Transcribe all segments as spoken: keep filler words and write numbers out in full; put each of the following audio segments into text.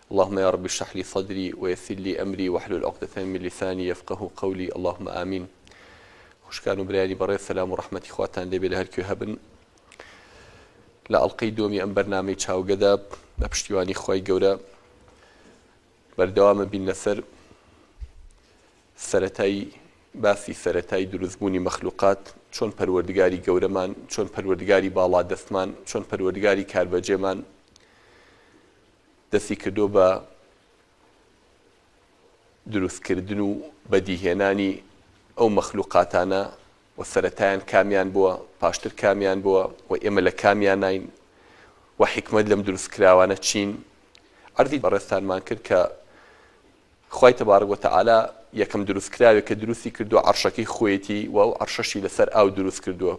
اللهم يا رب اشرح لي صدري ويسر لي أمري واحلل عقدة من لساني يفقه قولي اللهم آمين. خوشکان و برایانی بەڕێز سەلام و ڕەحمەتی خواتان لێبێ لە هەرکوێ هەبن لە ئەڵقەی دووەمی ئەم بەرنامەی چاوگەدا بە پشتیوانی خۆی گەورە بەردەوامە بین لەسەر سەرەتایی باسی سەرەتایی دروستبوونی مەخلوقات، چۆن پەروەردگاری گەورەمان، چۆن پەروەردگاری باڵا دەستمان، چۆن پەروەردگاری کاربەجێمان دەستی کردو بە دروستکردن و بەدیهێنانی ئەو مەخلوقاتانە و سەرەتایان کامیان بووە، پاشتر کامیان بووە و ئێمە لە کامیان ناین و حکمت لەم دروستکراوانە چین. عەرضی بەڕێستانمان کرد کە خوای تەبارەک وتەعالا یەکەم دروستکراوێک کە دروستی کردووە عەرشەکەی خۆیەتی و ئەو عەرشەشی لەسەر ئاو دروست کردووە.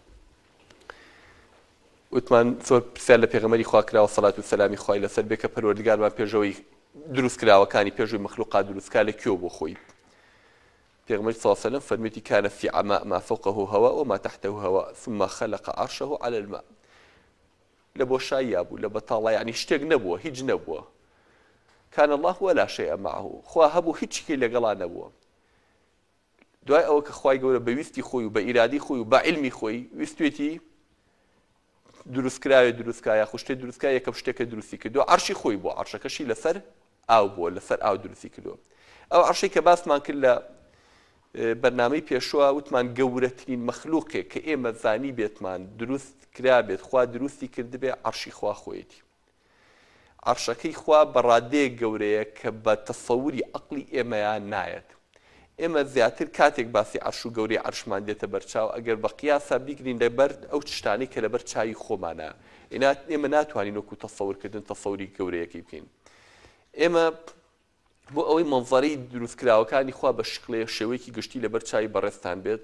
وتمان زۆر پرسیار لە پێغەمبەری خوا کراوە سەڵات و سەلامی خوای لەسەر بێ کە پەروەردگارمان پێشەوەی دروستکراوەکانی پێشەوەی مەخلوقات دروستکا لەکوێوە بۆ خۆی. پێغەمبەر صلی الله علیه و سلم فەرموویەتی کان فی عماء ما فوقه هواء وما تحته هواء ثم خلق عرشه على الماء. لە بۆشاییا بوو، لە بەتاڵا، یعنی شتێک نەبووە، هیچ نەبووە. كان الله ولا شيء معه. خوا هەبوو هیچی لەگەڵا نەبووە. دوای ئەوە کە خوای گەورە بە ویستی خۆی و بە ئیرادی خۆی و بە عیلمی خۆی ویستوێتی دروستکراوێ دروستکایە خو شتێ دروستکە یەکەم شتێکە دروستی کردووە عەرشی خۆی بووە، عەرشەکەشی لەسەر ئاو بووە، لەسەر ئاو دروستی کردووە. ئەو عەرشەی کە باسمان کرد لە بەرنامەی پێشوە وتمان گەورەترین مەخلوقێک کە ئێمە زانی بێتمان دروست کرا بێت خوا دروستی کردبێ عەرشی خوا خۆیەتی. عەرشەکەی خوا بەڕادەیەک گەورەیە کە بە تەسەووری عەقلی ئێمەیان نایەت. ئێمە زیاتر کاتێک باسی عەرش و گەورەی عەرشمان دێتە بەرچاو ئەگەر بە قیاسا بیگرین لەبەر ئەو شتانەی کە لەبەر چاوی خۆمانە ئێمە ناتوانین وەکو تەسەوورکردن تەسەووری گەورەیەکی بکەین. ئێمە بۆ ئەوەی مەنزەرەی دروستکراوەکانی خوا بە شکڵێ شێوەیەکی گشتی لەبەر چاوی بەڕێزتان بێت،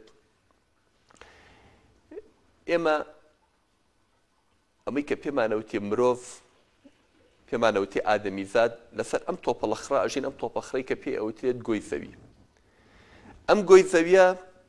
ئێمە ئەمەی کە پێمانەوتێ مرۆڤ، پێمانەوتێ ئادەمیزاد، لەسەر ئەم تۆپەڵەخرا ئەژین، ئەم تۆپەخرەی کە پێ ئەوترێت گۆی زەوی. ئەم گۆی زەویە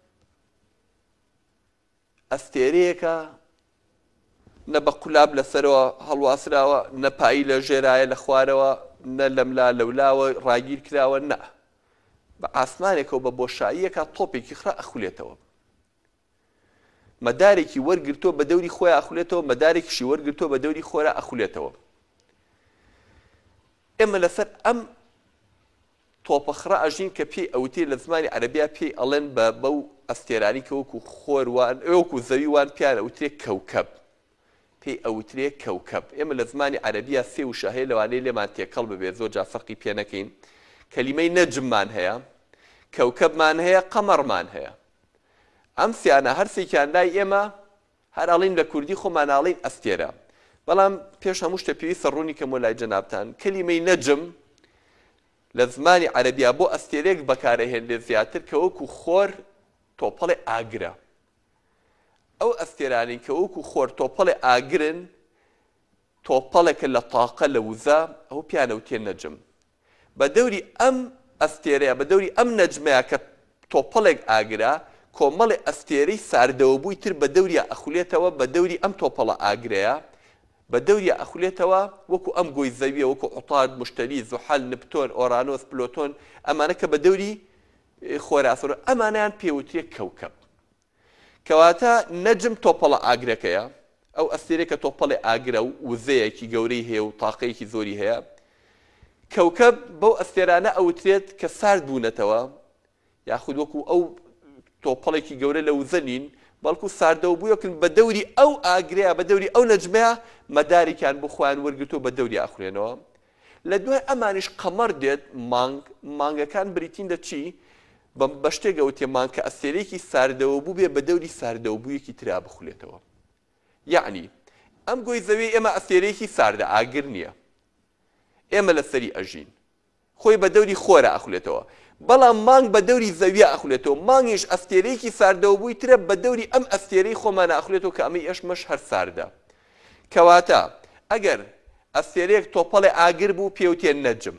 ئەستێرەیەکە نە بە قولاب لەسەرەوە هەڵواسراوە، نە پایی لە ژێرایە لە خوارەوە، نە لەملا لەولاوە ڕاگیر کراوە، نە بە ئاسمانێکەوە بە بۆشاییەکە تۆپێکی خرا ئەخولێتەوە. مەدارێکی وەرگرتۆ بە دەوری خۆیان ئەخولێتەوە، مەدارێکیشی وەرگرتۆ بە دەوری خۆرا ئەخولێتەوە. ئێمە لەسەر ئەم تۆپەخرا ئەژین کە پێی ئەوتێ لە زمانی عەرەبیا پێی ئەڵێن بە بەو ئەستێرانی کە وەکو خۆروان وەکو زەویوان پیان ئەوترێ کەوکەب، پێی ئەوترێ کەوکەب. ئێمە لە زمانی عەرەبیا سێ وشە هەیە لەوانەیە لێمان تێکەڵ ببێت، زۆر جا فەرقی پێ نەکەین. کەلیمەی نەجممان هەیە، کەوکەبمان هەیە، قەمەڕمان هەیە. ئەم سیانە هەرسێکیان لای ئێمە هەر ئەڵین لە کوردی خۆمان ئاڵین ئەستێرە. بەڵام پێش هەموو شتە پێویستە ڕوونی کەمەوە لای جەنابتان کەلیمەی نەجم لە زمانی عەرەبیا بۆ ئەستێرەیەک بەکارەهێنرێت زیاتر کە وەکو خۆر تۆپەڵێ ئاگرە. ئەو ئەستێرانین کە وەکو خۆر تۆپەڵێ ئاگرن، تۆپەڵێکە لە تاقە لە وزە، ئەو پیانەوتێ نەجم. بە دەوری ئەم ئەستێرەیە، بە دەوری ئەم نەجمەیە کە تۆپەڵێک ئاگرە، کۆمەڵی ئەستێرەی ساردەوەبووی تر بە دەوریە ئەخولێتەوە، بە دەوری ئەم تۆپەڵە ئاگرەیە بە دەوریە ئەخولێتەوە، وەکو ئەم گۆی زەویە، وەکو عوتارد، مشتەری، زوحەل، نپتۆن، ئۆرانۆس، پلۆتۆن، ئەمانە کە بە دەوری خۆراسەوە ئەمانیان پێوترێ کەوکەب. کەواتە نەجم تۆپەڵە ئاگرەکەیە، ئەو ئەستێرەیە تۆپەڵی ئاگرە و وزەیەکی گەورەی هەیە و تاقەیەکی زۆری هەیە. کەوکەب بەو ئەستێرانە ئەوترێت کە سارد بوونەتەوە، یاخود وەکو ئەو تۆپەڵێکی گەورە لە وزە نین، بەڵکو ساردەوە بوویەکن بە دەوری ئەو ئاگرەیە، بە دەوری ئەو نەجمەیە مەدارێکیان بۆ خۆیان وەرگرتۆ بە دەوری ئەخولێنەوە. لە دوای ئەمانیش قەمەر دێت، مانگ، مانگەکان بریتین لە چی؟ بە شتێک ئەوتێ مانگ کە ئەستێرەیەکی ساردەوە بوو بێ بە دەوری ساردەوە بوویەکی ترا بخولێتەوە. یعنی ئەم گۆی زەوی ئێمە ئەستێرەیەکی ساردە ئاگر نییە، ئێمە لەسەری ئەژین، خۆی بە دەوری خۆرە ئەخولێتەوە. بەڵام مانگ بە دەوری زەویە ئەخولێتەوە، مانگیش ئەستێرەیەکی ساردەوە بووی ترە بە دەوری ئەم ئەستێرەی خۆمانە ئەخولێتەوە کە ئەمەی ئەشمەش هەر ساردە. کەواتە ئەگەر ئەستێرەیەک تۆپەڵێ ئاگر بوو پێوتێ نەجم.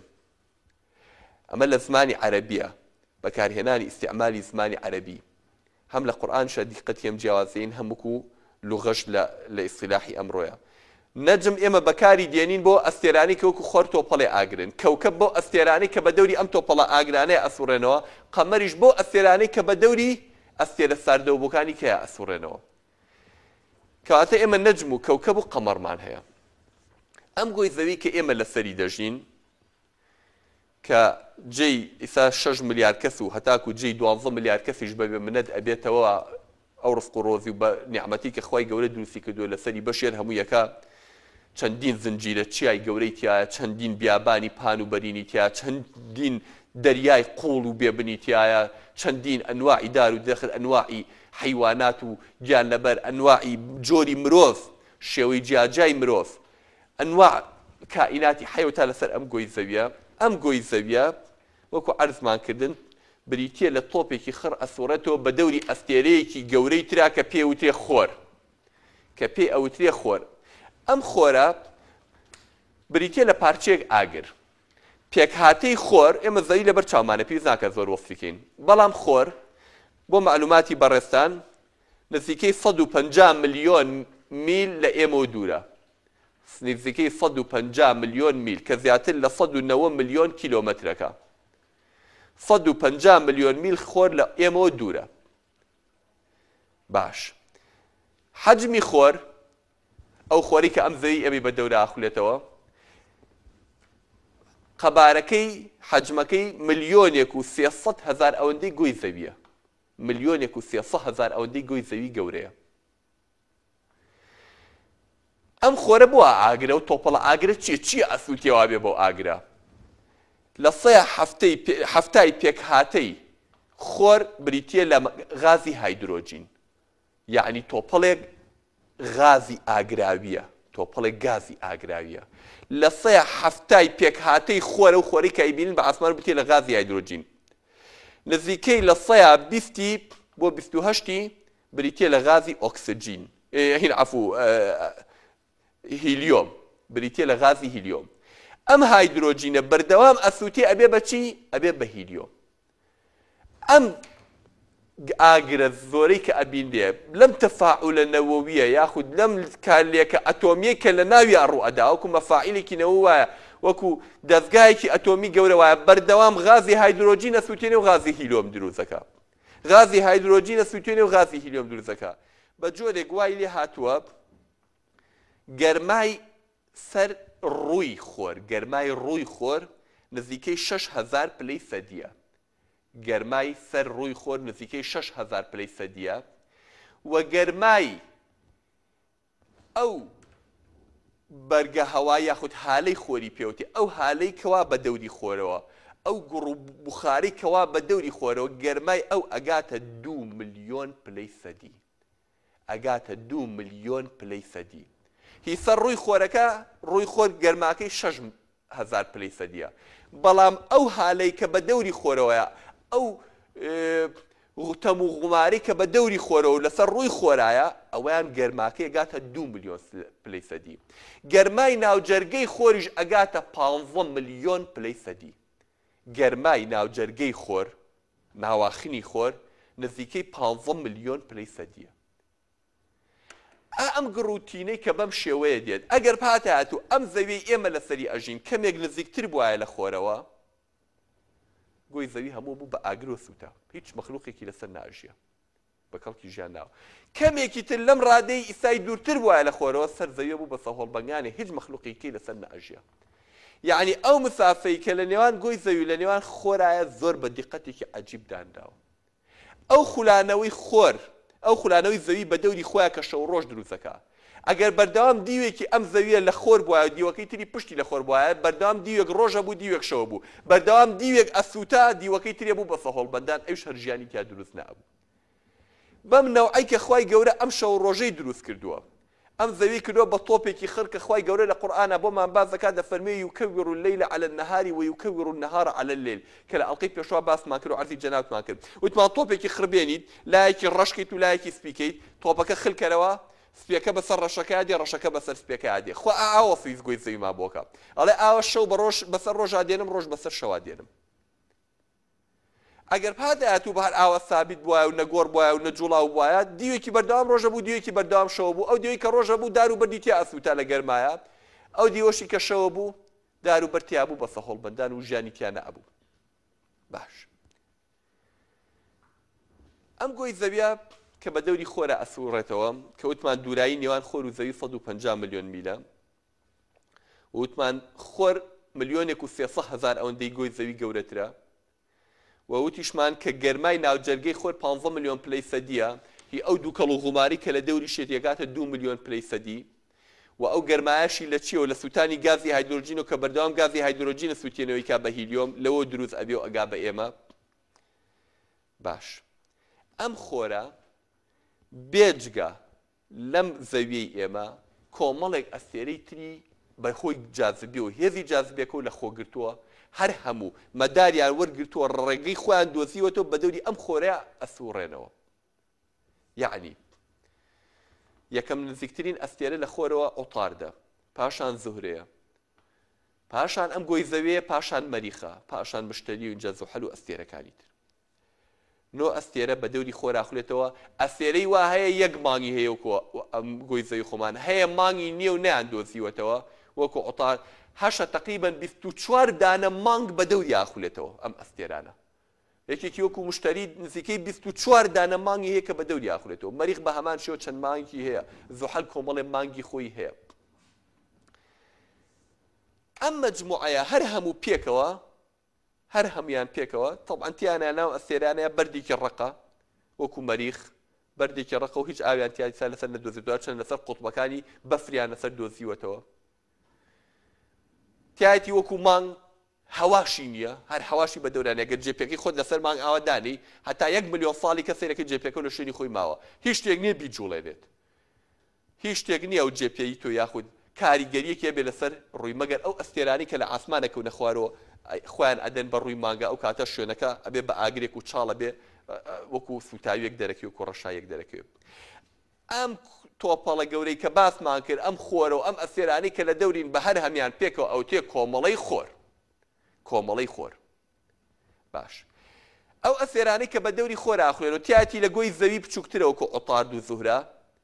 ئەمە لە زمانی عەرەبیە، بەکارهێنانی ئیستیعمالی زمانی عەرەبی. هەم لە قورئان شە دیقەتی ئەم جیاوازەین، هەمووکو لوغەش لە ئیصطلاحی ئەمڕۆیە. نەجم ئێمە بەکاری دێنین بۆ ئەستێرانی کە وەکو خۆر تۆپەڵێ ئاگرن کەوکەب بۆ ئەستێرانی کە بە دەوری ئەم تۆپەڵە ئاگرانەیە ئەسوڕێنەوە قەمەریش بۆ ئەستێرانی کە بە دەوری ئەستێرە ساردەوبووەکانی کەیە ئەسوڕێنەوە کەواتە ئێمە نەجم و کەوکەب و قەمەرمان هەیە ئەم گۆی زەوی کە ئێمە لەسەری دەژین کە جێی ئیسا شەش ملیار کەس و هەتاکو جێی دوانزە ملیار کەسیش بەبێ منەت ئەبێتەوە ئەو ڕزق و ڕۆزی و بە نیعمەتی کە خوای گەورە دروستی کردووە لەسەری بەشێر هەموو یەکە چەندین زنجیرە چیای گەورەی تایە چەندین بیابانی پان و بەرینی تایە چەندین دەریای قوڵ و بێبنی تایە چەندین ئەنواعی دار و دەخل ئەنواعی حیوانات و گیان لەبەر ئەنواعی جۆری مرۆڤ شێوەی جیاجای مرۆڤ ئەنواع کائیناتی حەیوەتا لەسەر ئەم گۆی زەویە ئەم گۆی زەویە وەکو عەرزمان کردن بریتیە لە تۆپێکی خڕ ئەسوڕێتەوە بە دەوری ئەستێرەیەکی گەورەی ترا کە پێ وترێ خۆر کە پێ ئەوترێ خۆر ئەم خۆرە بریتیە لە پارچەیەک ئاگر پێکهاتەی خۆر ئێمە زەوی لەبەر چاومانە پێویست ناکات زۆر وەسفیکەین بەڵام خۆر بۆ مەعلوماتی بەڕێستان نزیکەی سەد و پەنجا ملیۆن میل لە ئێمە دوورە نزیکەی سەد و پەنجا ملیۆن میل کە زیاتر لە سەد و نەوە ملیۆن کیلۆمەترەکە سەد و پەنجا ملیۆن میل خۆر لە ئێمە دوورە باش حەجمی خۆر ئەو خۆری کە ئەم زەوی ئەمی بە دەورە ئاخولێتەوە قەبارەکەی حەجمەکەی ملیۆنێک و سێسەد هەزار ئەوەندەی گۆی زەویە ملیۆنێک و سێسەد هەزار ئەوەندەی گۆی زەوی گەورەیە ئەم خۆرە بۆ ئاگرە و تۆپەڵە ئاگرە چیە چیە ئەسووتیەوە بێ بۆ ئاگرە لە سێ هەفتای پێکهاتەی خۆر بریتیە لە غازی هایدرۆجین یعنی تۆپەڵێک غازی ئاگراویە تۆپەڵێک گازی ئاگراویە لە سێ هەفتای پێکهاتەی خۆرە و خۆری کایبینن بە ئاسمان بتێ لە غازی هایدرۆجین نزیکەی لە سێ بیستی بۆ بیست و هەشتی بریتیە لە غازی ئۆکسجین هین عەفو هیلیۆم بریتیە لە غازی هیلیۆم ئەم هایدرۆجینە بەردەوام ئەسووتێ ئەبێ بەچی ئەبێ بە هیلیۆم ئەم ئاگرە زۆرەی کە ئەبیندێ لەم تەفاعولە نەوەویە یاخود لەم کارلێکە ئەتۆمیە کە لە ناوی ڕوئەدا وەکو مەفاعیلێکی نەوە وایە وەکو دەستگایەکی ئەتۆمی گەورە وایە بەردەوام غازی هایدرۆجین ئەسووتێنێ و غازی هیلیۆم دروستەکە غازی هایدرۆجین ئەسووتێنێ و غازی هیلیۆم دروستەکە بە جۆرێک وای لێ هاتووە گەرمای سەر ڕووی خۆر گەرمای ڕووی خۆر نزیکەی شەش هەزار پلەی سەدیە گەرمای سەر ڕووی خۆر نزیکەی شەش هەزار پلەی سەدیە و گەرمای ئەو بەرگە هەوا یاخود هالەی خۆری پێوتێ ئەو هالەی کەوا بە دەوری خۆرەوە ئەو گوڕ و بوخاری کەوا بە دەوری خۆرەوە گەرمای ئەو ئەگاتە دوو ملیۆن پلەی سەدی ئەگاتە دوو ملیۆن پلەی سەدی هیسە ڕووی خۆرەکە ڕووی خۆر گەرماکەی شەش هەزار پلەی سەدیە بەڵام ئەو هالەی کە بە دەوری خۆرەوەیە ئەو تەم و غوماری کە بە دەوری خۆرەوە لەسەر ڕووی خۆرایە ئەویان گەرماکەی ئەگاتە دوو ملیۆن پلەی سەدی گەرمای ناوجەرگەی خۆریش ئەگاتە پانزە ملیۆن پلەی سەدی گەرمای ناوجەرگەی خۆر ناواخنی خۆر نزیکەی پانزە ملیۆن پلەی سەدیە ئەم گڕوتینەی کە بەم شێوەیە دێت ئەگەر پاتات و ئەم زەوی ئێمە لەسەری ئەژین کەمێک نزیکتر بووایە لە خۆرەوە گۆی زەوی هەموو بوو بە ئاگر و سووتە هیچ مەخلوقێکی لەسەر ناژیە بە کەڵکی ژیان ناوە کەمێکی تر لەم ڕادەی ئیسای دوورتر بووایە لە خۆرەوە سەر زەویە بوو بە سەهۆڵبەنگانێ هیچ مەخلوقێکی لەسەر ناژیە یعنی ئەو مسافەی کە لە نێوان گۆی زەوی لە نێوان خۆرایە زۆر بە دیقەتێکی عەجیب دانراوە ئەو خولانەوەی خۆر ئەو خولانەوەی زەوی بە دەوری خۆیان کە شەو ڕۆژ دروستەکە ئەگەر بەردەوام دیوێکی ئەم زەویە لە خۆر بووایە دیوەکەی تری پشتی لە خۆر بووایە بەردەوام دیوێک ڕۆژە بوو دیوێک شەوە بوو بەردەوام دیوێک ئەسووتا دیوەکەی ترێ بوو بە سەهۆڵبەندان ئەوش هەر ژیانی تیا دروست نەبوو بەم نەوعی کە خوای گەورە ئەم شەو ڕۆژەی دروست کردووە ئەم زەوی کردووە بە تۆپێکی خڕ کە خوای گەورە لە قورئانە بۆمان باس دەکات دەفەرمێ یوکەویر اللەیل عەلە النەهار ویوکەویر النەهار عەلە اللەیل کە لە ئەڵقەی پێشوا باسمان کرد و عەرزی جەنابتمان کرد وتمان تۆپێکی خڕ بێنیت لایەکی ڕەشکەیت و لایەکی سپیکەیت تۆپەکە خلکەرەوە سپێکە بەسەر ڕەشەکە دێ ڕەشەکە بەسەر سپێکە دێ خۆ ئاوە فیز گۆی زەویما بۆکە ئەڵێ ئاوە شەو بە ڕۆژ بەسەر ڕۆژا دێنم ڕۆژ بەسەر شەوا دێنم ئەگەر پادایەت و بەهار ئاوە سابیت بووە و نەگۆڕ بووە و نەجوڵاو بووایە دیوێکی بەردەوام ڕۆژە بوو دیوێکی بەردەوام شەوە بوو ئەو دیوەی کە ڕۆژە بوو دار و بەردی تیا ئەسووتا لە گەرمایە ئەو دیوەشی کە شەوە بوو دار و بەرتیا بوو بە سەهۆڵبەندان و ژیانی تیانە ئەبوو. باش ئەم گۆی زەویە کە بە دەوری خۆرە ئەسوڕێتەوە کە وتمان دوورایی نێوان خۆر و زەوی سەد و پەنجا ملیۆن میلە وتمان خۆر ملیۆنێک و سێسەد هەزار ئەوەندەی گۆی زەوی گەورەترە و وتیشمان کە گەرمای ناوجەرگەی خۆر پانزە ملیۆن پلەی سەدیە هی ئەو دوو کەڵ و غوماری کە لە دەوری شێتیەکاتە دو ملیۆن پلەی سەدی و ئەو گەرمایشی لە چیەوە لە سووتانی گازی هایدرۆجین و کە بەردەوام گازی هایدرۆجینە سووتێنەوەی کا بە هیلیۆم لەوە دروست ئەبێ و ئەگا بە ئێمە. باش ئەم خۆرە بێجگە لەم زەویەی ئێمە کۆمەڵێک ئەستێرەی تری بەخۆی جاذبێ و هێزی جاذبێکە و لە خۆگرتووە هەر هەموو مەداریان وەرگرتووە ڕێگەی خۆیان دۆزیوەتەوە بە دەوری ئەم خۆرەیە ئەسوڕێنەوە. یعنی یەکەم نزیکترین ئەستێرە لە خۆرەوە ئۆتاردە، پاشان زوهرەیە، پاشان ئەم گۆی زەویە، پاشان مەریخە، پاشان مشتری و اینجا زوحەل و ئەستێرەکانی تر. نۆ ئەستێرە بە دەوری خۆراخولێتەوە. ئەستێرەی وا هەیە یەک مانگی هەیە وەکو ئەم گۆی زەوی خۆمان هەیە مانگی نییە و نەیان دۆزیوەتەوە وەکو ئۆتار هەشە تقریبەن بیست و چوار دانە مانگ بە دەوری ئاخولێتەوە ئەم ئەستێرانە. یەکێکی وەکو مشتری نزیکەی بیست و چوار دانە مانگی هەیە کە بە دەوری ئاخولێتەوە. مەریخ بە هەمان شێوە چەند مانگی هەیە، زوحەل کۆمەڵێ مانگی خۆی هەیە. ئەم مەجموعەیە هەر هەموو پێکەوە هەر هەمویان پێکەوە طبعاً تیانە ناو ئەستێرانەیە بەردێکی ڕقە وەکو مەریخ بەردێکی ڕقە و هیچ ئاویان تیانسا لەسەر نەدۆزیوەتەوە چەند لەسەر قوتبەکانی بەفریان لەسەر دۆزیوەتەوە. تایەتی وەکو مانگ هەواشی نییە، هەر هەواشی بە دەورانە گەر جێپێکی خۆت لەسەر مانگ ئاوادانی هەتا یەک ملیۆن ساڵی کە سەیرەکەی جێپێکە لە شوێنی خۆی ماوە هیچ شتێک نییە بیجوڵێنێت، هیچ شتێک نییە ئەو جێپێی تۆ یاخود کاریگەریەکی بێ لەسەر ڕووی مەگەر ئەو ئەستێرانی کە لە ئاسمانە کەونە خوارەوە خۆیان ئەدەن بە ڕووی مانگە ئەو کاتە شوێنەکە ئەبێ بە ئاگرێک و چاڵە بێ وەکو سوتاویەک دەرەکەوێت و کۆڕەشایەک دەرەکەوێت. ئەم تۆپەڵە گەورەی کە باسمان کرد ئەم خۆرە و ئەم ئەستێرانی کە لە دەورین بە هەر هەمیان پێکەوە ئەو تێ کۆمەڵەی خۆر کۆمەڵەی خۆر. باش ئەو ئەستێرانی کە بە دەوری خۆر ئاخولێن و تیاتی لە گۆی زەوی بچووکترە وەکو ئۆتارد و زوهرە،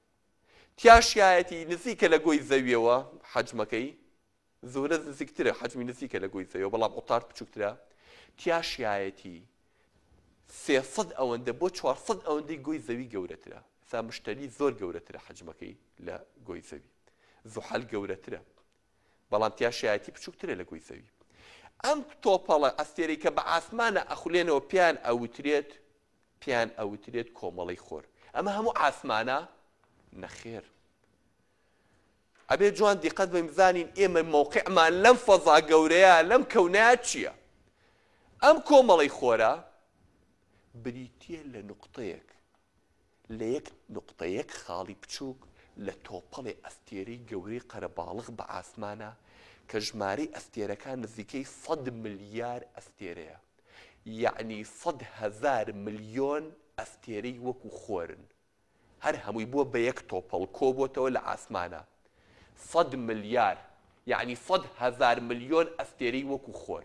تیاشایەتی نزیکە لە گۆی زەویەوە حەجمەکەی، زوهرە نزیکترە حەجمی نزیکە لە گۆی زەویەوە بەڵام ئۆتارد بچووکترە، تیاشایەتی سێسەد ئەوەندە بۆ چوارسەد ئەوەندەی گۆی زەوی گەورەترە. سا مشتری زۆر گەورەترە حەجمەکەی لە گۆی زەوی، زوحەل گەورەترە بەڵام تیاشایەتی بچووکترە لە گۆی زەوی. ئەم تۆپەڵە ئەستێرەی کە بە ئاسمانە ئەخولێنەوە پیان ئەوترێت پیان ئەوترێت کۆمەڵەی خۆر. ئەمە هەموو ئاسمانە نەخێر. ئەبێ جوان دیقەت بە بزانین ئێمە مووقعمان لەم فەزا گەورەیە لەم کەونەیە چییە؟ ئەم کۆمەڵەی خۆرە بریتیە لە نوقتەیەک لە یەک نوقتەیەک خاڵی بچووک لە تۆپەڵی ئەستێرەی گەورەی قەرەباڵغ بە ئاسمانە کە ژمارەی ئەستێرەکان نزیکەی سەد ملیار ئەستێرەیە، یعنی سەد هەزار ملیۆن ئەستێرەی وەکو خۆرن هەر هەمووی بووە بە یەک تۆپەڵ کۆبووەتەوە لە ئاسمانە. سەد ملیار یعنی سەد هەزار ملیۆن ئەستێرەی وەکو خۆر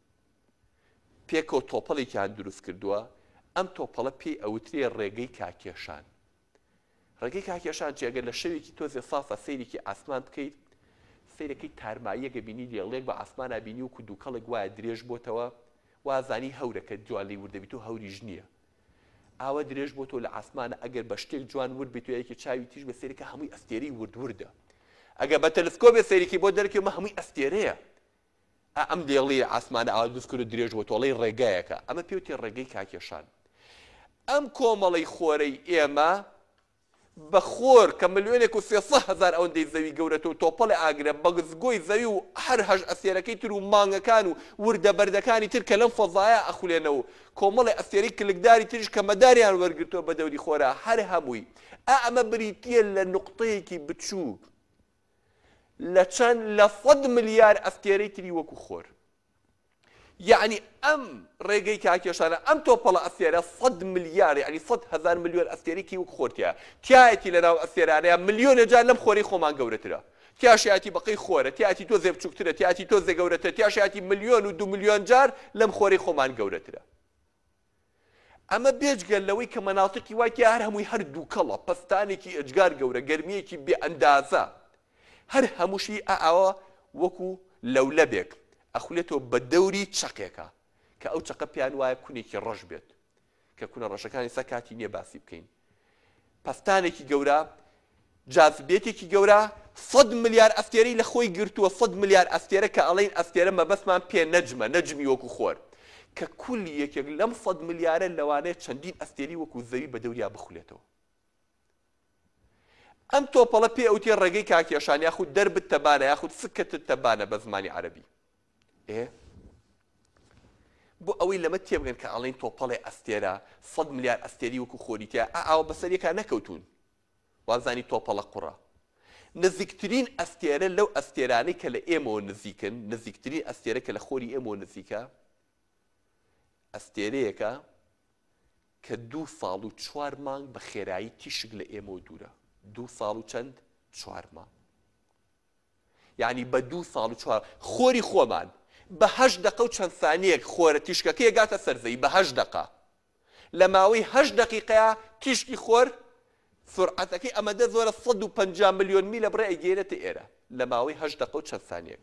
پێکەوە تۆپەڵێکیان دروست کردووە. ئەم تۆپەڵە پێی ئەوترێ ڕێگەی کاکێشان. ڕێگەی کاکێشان چێگەر لە شەوێکی تۆزێ سافە سەیرێکی ئاسمان بکەیت سەیرەکەی تارماییەکە بینی لێڵێک بە ئاسمانە بینی و دووکەڵێک وایە درێژ بۆتەوە وازانی هەورەکە جوانی وردەبیت و هەوریش نییە. ئاوە درێژ بۆتەوە لە ئاسمانە ئەگەر بە شتێک جوان ورد بیت و یەکی چاوی تیژ بە سەیرەکە هەمووی ئەستێرەی وردوردە. ئەگەر بە تەلسکۆبێ سەیرێکی بۆ دەرکێمە هەمووی ئەستێرەیە. ئەم لێڵی ئاسمانە ئاوا دروست کرد و درێژ بۆ تۆڵەی ڕێگایەکە. ئەمە پێوتێ ڕێگەی کاکێشان. ئەم کۆمەڵەی خۆرەی ئێمە بە خۆر کە ملیۆنێک و سێسەد هەزار ئەوەندەی زەوی گەورەتەوە تۆپەڵی ئاگرە بەگزگۆی زەوی و هەر هەژ ئەستێرەکەی تر و مانگەکان و وردە بەردەکانی تر کە لەم فەزایە ئەخولێنەوە کۆمەڵی ئەستێرەی کلکداری تریش کە مەداریان وەرگرتووە بە دەوری خۆرە هەر هەمووی. ئەمە بریتیە لە نوقتەیەکی بچووک لە چەند لە سەد ملیار ئەستێرەی تری وەکو خۆر. یعنی ئەم ڕێگەی کاکێشانە ئەم تۆپەڵە ئەستێرە سەد ملیار یعنی سەد هەزار ملیۆن ئەستێرێکی وەکو خۆرتیە. تایەتی لەناو ئەستێرانەیە ملیۆنە جار لەم خۆرەی خۆمان گەورەترە. تیاشایەتی بەقەی خۆرە، تیاتی تۆ زێ بچووکترە، تیاتی تۆ زێ گەورەترە، تیاشایەتی ملیۆن و دو ملیۆن جار لەم خۆرەی خۆمان گەورەترە. ئەمە بێجگەل لەوەی کە مەناڵتقی وای تیا هەر هەمووی هەر دووکەڵە پەستانێکی ئەجگار گەورە گەرمیەکی بێ ئەندازە هەر هەمووشی ئاوە وەکو لەولەبێک ئەخولێتەوە بە دەوری چەقێکە کە ئەو چەقە پیان وایە کونێکی ڕەش بێت کە کونە ڕەشەکانی سە کاتی نییە باسی بکەین پەستانێکی گەورە جاذبێتێکی گەورە سەد ملیار ئەستێرەی لە خۆی گرتووە سەد ملیار ئەستێرە کە ئەڵێن ئەستێرە مەبەستمان پێ نەجمە نەجمی وەکو خۆر کە کولی یەکێک لەم سەد ملیارە لەوانەیە چەندین ئەستێری وەکو زەوی بە دەوریا بخولێتەوە ئەم تۆپەڵە پێ ئەوتێ ڕێگەی کاکێشان یاخود دەربت تەبانە یاخود سکتت تەبانە بە زمانی عەرەبی ئێ بۆ ئەوەی لەمە تێبگەن کە ئەڵێن تۆپەڵێ ئەستێرە سەد ملیار ئەستێری وەکو خۆری تیا ئاوە بەسەرێکا نەکەوتون وازانی تۆپەڵە قوڕە نزیکترین ئەستێرە لەو ئەستێرانەی کە لە ئێمەوە نزیکن نزیکترین ئەستێرە کە لە خۆری ئێمەوە نزیکە ئەستێرەیەکە کە دوو ساڵ و چوار مانگ بە خێرایی تیشک لە ئێمەوە دوورە دوو ساڵ و چەند چوار مانگ یعنی بە دوو ساڵ و چوار خۆری خۆمان بە هەشت دقە و چەند سانیەک خۆرە تیشکەکەی گاتە سەرزەوی بە هەشت دقە لە ماوەی هەشت دقیقەیە تیشکی خۆر سرعەتەکەی ئەمەدە زۆرە سەد و پەنجا ملیۆن میلە بڕێ ئەگەێنێتە ئێرە لە ماوەی هەشت دقە و چەند سانیەک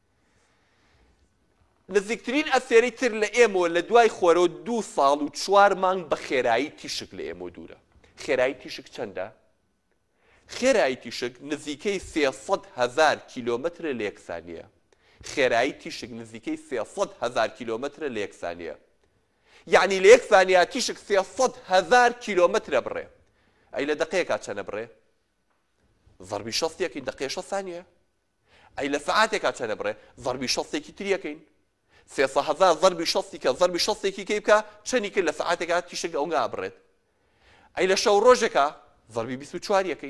نزیکترین ئەستێرەی تر لە ئێمەوە لە دوای خۆرەوە دوو ساڵ و چوار مانگ بە خێرایی تیشک لە ئێمە دوورە خێرایی تیشک چەندە؟ خێرایی تیشک نزیکەی سێسەد هەزار کیلۆمەترە لە یەک سانیە خێرایی تیشک نزیکەی سێسەد هەزار کیلۆمەترە لە یەک سانیە یعنی لە یەک سانیە تیشک سێسەد هەزار کیلۆمەترە بڕێ ئەی لە دقەیەکا چەنە بڕێ؟ ضەربی شەستێکین دقەیە شەست سانیە ئەی لە سەعاتێکا چەنە بڕێ؟ ضەربی شەستێکی تریەکەین سێسە هەزار ضەربی شەستی کە ضەربی شەستێکی کەی بکە چەندی کرد لە سەعاتێکا تیشک ئەوەنگا بڕێت ئەی لە شەو ڕۆژێکە ضەربی بیست و چواریەکەین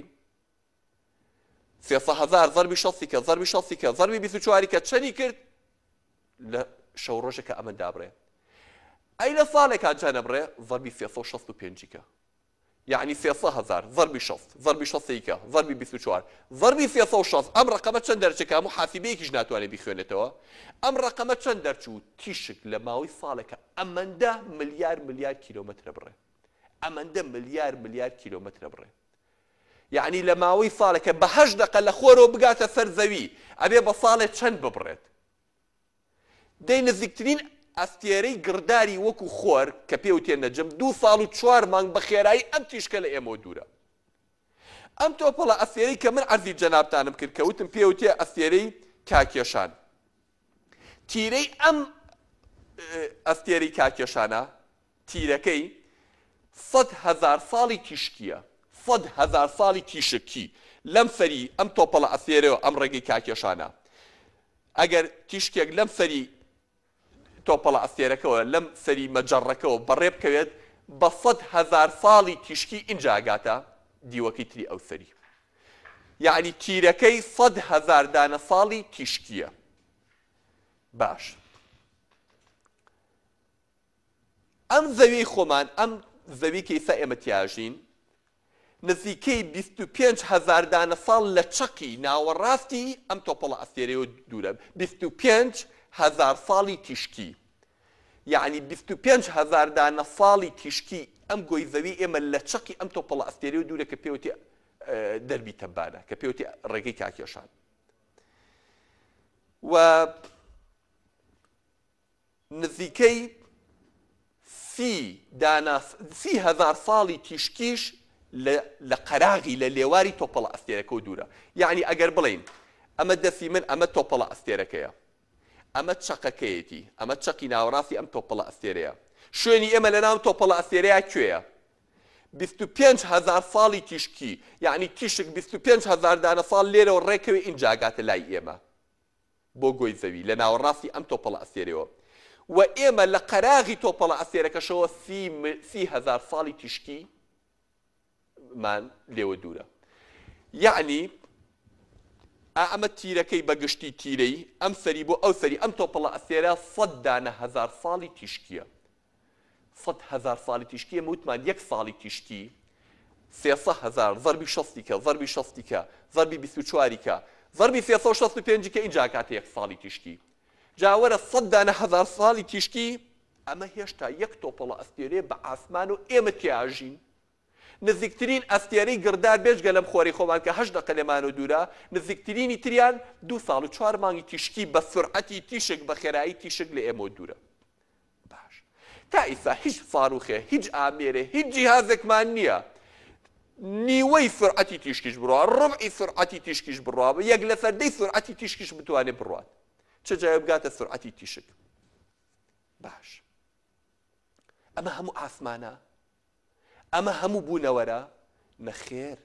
سێسە هەزار ضەربی شەستی کە ضەربی شەستی کە ضەربی بیست و چواری کە چەندی کرد لە شەو ڕۆژێکە ئەمەندا بڕێ ئەی لە ساڵێکا چەنە بڕێ؟ ضەربی سێسە و شەست و پێنجیکە يعني سێسە هەزار ضەربی شەست ضەربی شەستێکە ضەربی بیست و چوار ضەربی سێسە و شەست ئەم ڕقەمە چەند دەرچێکە هەموو حاسیبەیەکیش ناتوانێت بیخوێنێتەوە ئەم ڕقەمە چەند دەرچوو تیشک لە ماوەی ساڵێکە ئەمەندە ملیار ملیار کیلۆمەترە بڕێ ئەمەندە ملیار ملیار کیلۆمەترە بڕێ یعنی لە ماوەی ساڵێکە بە هەشت دقە لە خۆرەوە بگاتە سەر زەوی ئەبێ بە ساڵێ چەند ببڕێت دەی نزیکترین ئەستێرەی گرداری وەکو خۆر کە پێوتێ نەجم دوو ساڵ و چوار مانگ بە خێرایی ئەم تیشکە لە ئێمەوە دوورە ئەم تۆپەڵە ئەستێرەی کە من عەرزی جەنابتانم کرد کە وتم پێوتێ ئەستێرەی کاکێشان تیرەی ئەم ئەستێرەی کاکێشانە تیرەکەی سەد هەزار ساڵی تیشکیە سەد هەزار ساڵی تیشکی لەم سەری ئەم تۆپەڵە ئەستێرەوە ئەم ڕێگەی کاکێشانە ئەگەر تیشکێک لەم سەری تۆپەڵە ئەستێرەکەەوە لەم سەری مەجەڕەکەەوە بەڕێ بکەوێت بە سەد هەزار ساڵی تیشکی ئینجا ئاگاتە دیوەکەی تری ئەو سەری یعنی تیرەکەی سەد هەزار دانە ساڵی تیشکیە باش ئەم زەوی خۆمان ئەم زەوی کە ئێستا ئێمە تیاژین نزیکەی بیست و پێنج هەزار دانە ساڵ لە چەقی ناوەڕاستی ئەم تۆپەڵە ئەستێرەیەوە دوورە بیست و پێنج هەزار ساڵی تیشکی یعنی بیست و پێنج هەزار دانە ساڵی تیشکی ئەم گۆی زەوی ئێمە لە چەقی ئەم تۆپەڵە ئەستێرەیەوە دوورە کە پێوتێ دەربی تەبانە کە پێوتێ ڕێگەی کاکێشان و نزیکەی سی دانا سی هەزار ساڵی تیشکیش لە قەراغی لە لێواری تۆپەڵە ئەستێرەکە دوورە یعنی ئەگەر بڵێین ئەمە دەستی من ئەمە تۆپەڵە ئەستێرەکەیە ئەمە چەقەکەیەتی ئەمە چەقی ناوەڕاستی ئەم تۆپەڵە ئەستێرەیە شوێنی ئێمە لە ناو تۆپەڵە ئەستێرەیە کوێیە بیست و پێنج هەزار ساڵی تیشکی یعنی تیشک بیست و پێنج هەزار دانە ساڵ لێرەوە ڕێکەوێ ئینجا ئاگاتە لای ئێمە بۆ گۆی زەوی لە ناوەڕاستی ئەم تۆپەڵە ئەستێرەوە و ئێمە لە قەراغی تۆپەڵە ئەستێرەکەشەوە سی هەزار ساڵی تیشکی مان لێوە دوورە یعنی ئەمە تیرەکەی بەگشتی تیرەی ئەم سەری بۆ ئەو سەری ئەم تۆپەڵە ئەستێرە سەد دانە هەزار ساڵی تیشکیە سەد هەزار ساڵی تیشکیە وتمان یەک ساڵی تیشکی سێسە هەزار ضەربی شەستی کە ضەربی شەستی کە ضەربی بیست و چواری کە ضەربی سێسە و شەست و پێنجی کە ئینجا کاتە یەک ساڵی تیشکی جا وەرە سەد دانە هەزار ساڵی تیشکی ئەمە هێشتا یەک تۆپەڵە ئەستێرەیە بە ئاسمان و ئێمە تیاژین. نزیکترین ئەستێرەی گردار بێژگە لەم خۆری خۆمان کە هەشت دقە لێمان و دوورە، نزیکترینی تریان دوو ساڵ و چوار مانگی تیشکی بە سورعەتی تیشک بە خێرایی تیشک لە ئێمە دوورە. باش تا ئیسا هیچ فاروخێ، هیچ ئامێرێ، هیچ جیهازێکمان نییە نیوەی سورعەتی تیشکیش بڕوە، ڕبعی سورعەتی تیشکیش بڕوە، یەک لە سەردەی سورعەتی تیشکیش بتوانێت بڕوات. چه جایە بگاتە سورعەتی تیشک. باش ئەمە هەموو ئاسمانە، ئەمە هەموو بوونەوەرە نەخێر.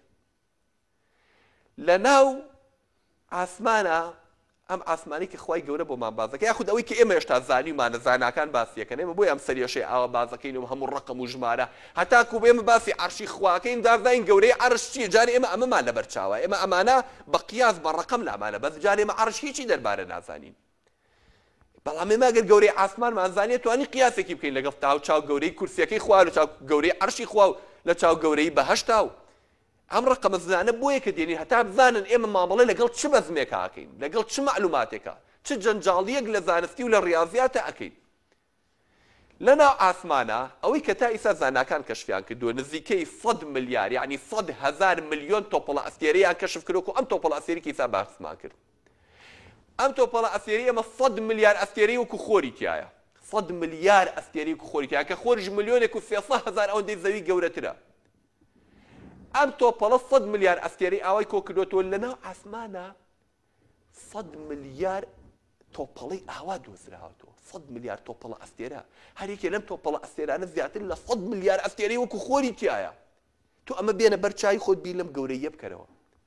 لە ناو ئاسمانە ئەم ئاسمانی کە خوای گەورە بۆمان بازەکە، یاخود ئەوەی کە ئێمە هێشتا زانیمانە زاناکان باسیەکەن، ئێمە بۆی ئەم سەریەشەی ئاوا بازەکەین و هەموو ڕقم و ژمارە، هەتاکو بۆ ئێمە باسی عەرشی خواکەین دازاین گەورەی عەرش چییە. جارێ ئێمە ئەمەمان لەبەر چاوە، ئێمە ئەمانە بە قیاس بە ڕقم لامانە، بەس جارێ ئێمە عەرش هیچی دەربارە نازانین. بەڵام ئێمە ئەگەر گەورەی ئاسمانمان زانێت توانی قیاسێکی بکەین لەگەڵ تاو چاو گەورەی کورسیەکەی خوا و چاو گەورەی عەرشی خوا و لە چاو گەورەی بەهەشتا و ئەم ڕقەمە زانە بۆیە کە دێنین هەتا بزانن ئێمە مامەڵە لەگەڵ چ بەزمێکە ئەکەین، لەگەڵ چ معلوماتێکە، چ جەنجاڵیەک لە زانستی و لە ڕیاضیاتە ئەکەین. لەناو ئاسمانە ئەوەی کە تا ئیسا زاناکان کەشفیان کردووە نزیکەی سەد ملیار یعنی سەد هەزار ملیۆن تۆپەڵە ئەستێرەیان کەشف کردووە و ئەم تۆپەڵە ئەستێرەی کە ئیسا باسمان کرد. ئەم تۆپەڵە ئەستێرەی ئەمە سەد ملیار ئەستێرەی وەکو خۆری تایە، سەد ملیار ئەستێرەی وەکو خۆری تایە کە خۆریش ملیۆنێک و سێسەد هەزار ئەوەندەی زەوی گەورەترە. ئەم تۆپەڵە سەد ملیار ئەستێرەی ئاوای کۆ کردوێتەوە لەناو ئاسمانە سەد ملیار تۆپەڵەی ئاوا دۆزراوەتەوە. سەد ملیار تۆپەڵە ئەستێرە، هەرێکێ لەم تۆپەڵە ئەستێرانە زیاتر لە سەد ملیار ئەستێرەی وەکو خۆری تایە. تۆ ئەمە بێنە بەر چای خۆت بیر لەم گەورەیە بکەرەوە.